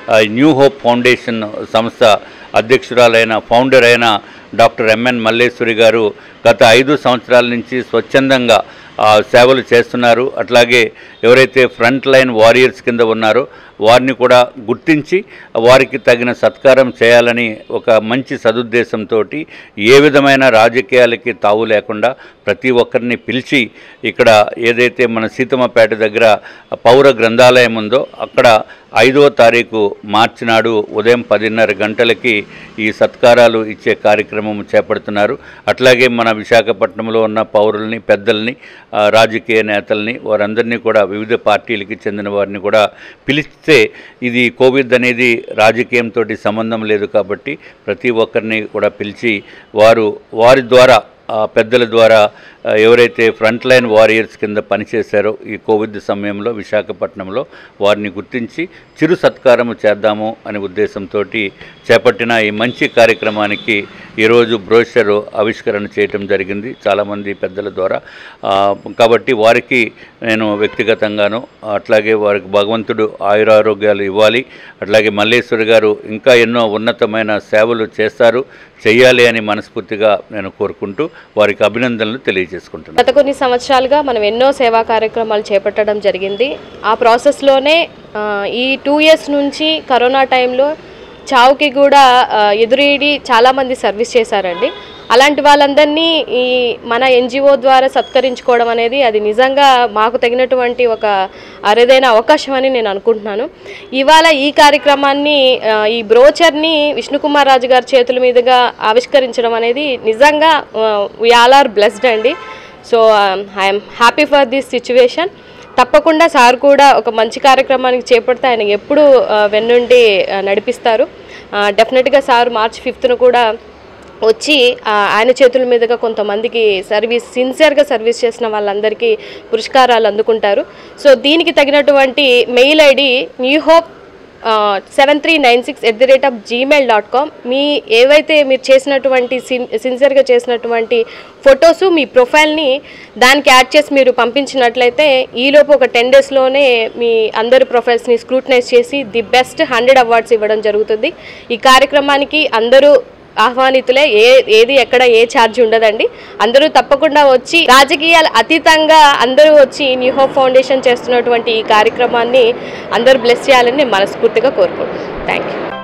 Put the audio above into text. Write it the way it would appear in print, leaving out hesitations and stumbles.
New Hope Foundation సంస్థ అధ్యక్షురాలైన founder అయిన డాక్టర్ ఎంఎన్ మల్లేశ్వరి గారు గత 5 సంవత్సరాల నుంచి స్వచ్ఛందంగా సేవలు చేస్తున్నారు. అట్లాగే ఎవరైతే ఫ్రంట్ లైన్ వారియర్స్ కింద ఉన్నారో వారిని కూడా గుర్తించి వారికి తగిన సత్కారం చేయాలని ఒక మంచి సదుద్దేశంతో ఏ విధమైన రాజకీయాలకి తావు లేకుండా ప్రతి ఒక్కరిని పిలిచి ఇక్కడ ఏదైతే మన సీతమ్మపేట దగ్గర పౌర గ్రంథాలయం ఉందో అక్కడ 5వ తారీఖు మార్చి నాడు ఉదయం 10:30 గంటలకి ఈ సత్కారాలు ఇచ్చే కార్యక్రమం చేపడుతున్నారు. అట్లాగే మన విశాఖపట్నంలో ఉన్న పౌరుల్ని, పెద్దల్ని, రాజకీయ నేతల్ని వారందరినీ కూడా వివిధ పార్టీలకి చెందిన వారిని కూడా పిలిస్తే ఇది కోవిడ్ అనేది రాజకీయంతో సంబంధం లేదు కాబట్టి ప్రతి ఒక్కరిని కూడా పిలిచి వారి ద్వారా పెద్దల ద్వారా ఎవరైతే ఫ్రంట్ లైన్ వారియర్స్ కింద పనిచేశారో ఈ కోవిడ్ సమయంలో విశాఖపట్నంలో వారిని గుర్తించి చిరు సత్కారము చేద్దాము అనే ఉద్దేశంతో చేపట్టిన ఈ మంచి కార్యక్రమానికి ఈరోజు బ్రోషర్ ఆవిష్కరణ చేయటం జరిగింది చాలామంది పెద్దల ద్వారా. కాబట్టి వారికి నేను వ్యక్తిగతంగాను అట్లాగే వారికి భగవంతుడు ఆయురారోగ్యాలు ఇవ్వాలి. అట్లాగే మల్లేశ్వరి గారు ఇంకా ఎన్నో ఉన్నతమైన సేవలు చేయాలి అని మనస్ఫూర్తిగా నేను కోరుకుంటూ వారికి అభినందనలు తెలియజేసుకుంటున్నాను. గత కొన్ని సంవత్సరాలుగా మనం ఎన్నో సేవా కార్యక్రమాలు చేపట్టడం జరిగింది. ఆ ప్రాసెస్లోనే ఈ 2 years నుంచి కరోనా టైంలో చావుకి కూడా ఎదురీడి చాలామంది సర్వీస్ చేశారండి. అలాంటి వాళ్ళందరినీ ఈ మన ఎన్జిఓ ద్వారా సత్కరించుకోవడం అనేది అది నిజంగా మాకు తగినటువంటి ఒక అరుదైన అవకాశం అని నేను అనుకుంటున్నాను. ఇవాళ ఈ కార్యక్రమాన్ని ఈ బ్రోచర్ని విష్ణుకుమార్ రాజు గారి చేతుల మీదుగా ఆవిష్కరించడం అనేది నిజంగా వి ఆల్ ఆర్ బ్లెస్డ్ అండి. So I'm happy for this situation. తప్పకుండా సార్ కూడా ఒక మంచి కార్యక్రమానికి చేపడితే ఆయన ఎప్పుడు వెన్నుండి నడిపిస్తారు. డెఫినెట్గా సార్ March 5th కూడా వచ్చి ఆయన చేతుల మీదుగా కొంతమందికి సిన్సియర్గా సర్వీస్ చేసిన వాళ్ళందరికీ పురస్కారాలు అందుకుంటారు. సో దీనికి తగినటువంటి మెయిల్ ఐడి newhope7396@gmail.com. ఏవైతే మీరు చేసినటువంటి సిన్సియర్గా చేసినటువంటి ఫొటోస్ మీ ప్రొఫైల్ని దానికి యాడ్ చేసి మీరు పంపించినట్లయితే ఈలోపు ఒక 10 daysలోనే మీ అందరి ప్రొఫైల్స్ని స్క్రూటనైజ్ చేసి ది బెస్ట్ 100 అవార్డ్స్ ఇవ్వడం జరుగుతుంది. ఈ కార్యక్రమానికి అందరూ ఆహ్వానితులే. ఏది ఎక్కడ ఏ ఛార్జ్ ఉండదండి. అందరూ తప్పకుండా వచ్చి రాజకీయాలు అతీతంగా అందరూ వచ్చి న్యూ హోప్ ఫౌండేషన్ చేస్తున్నటువంటి ఈ కార్యక్రమాన్ని అందరూ బ్లెస్ చేయాలని మనస్ఫూర్తిగా కోరుకుంటున్నాను. Thank you.